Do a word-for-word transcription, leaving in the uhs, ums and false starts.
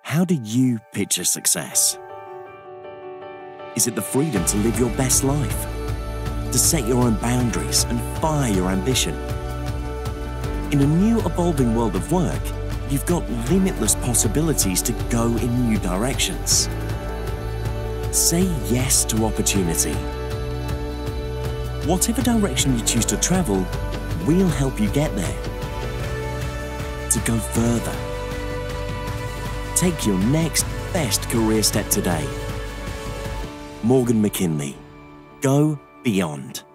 How do you picture success? Is it the freedom to live your best life? To set your own boundaries and fire your ambition? In a new evolving world of work, you've got limitless possibilities to go in new directions. Say yes to opportunity. Whatever direction you choose to travel, we'll help you get there. To go further. Take your next best career step today. Morgan McKinley. Go beyond.